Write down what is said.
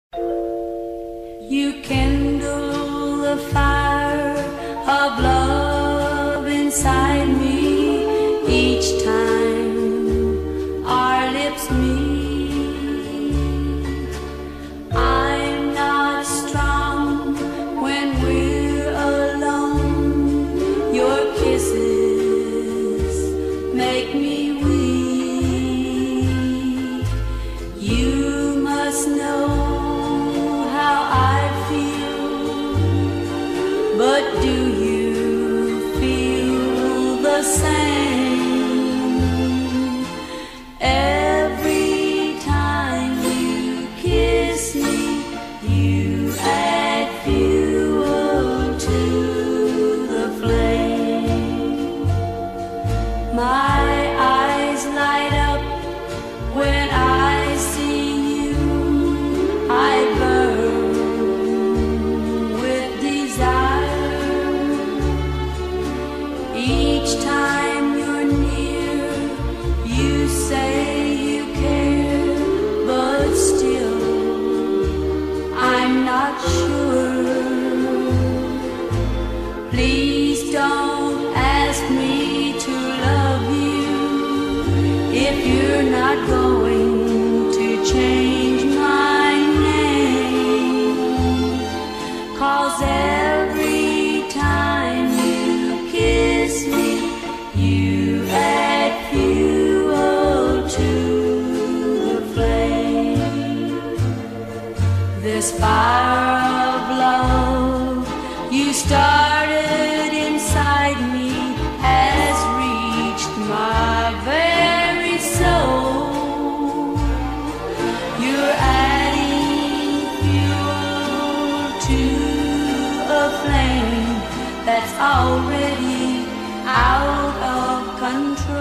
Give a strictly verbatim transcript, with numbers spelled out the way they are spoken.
You kindle the fire of love inside me each time our lips meet. I'm not strong when we're alone. Your kisses make me weak. You must know how I feel, but do you feel the same? Every time you kiss me, you add fuel to the flame. My eyes light up when I see you. I burn with desire. Each time you're near, you say you care, but still I'm not sure. Please don't ask me to love you if you're not going to change my name. 'Cause every time you kiss me, you add fuel to the flame. This fire of love you started inside me has reached my very soul. You're adding fuel to a flame that's already out of control.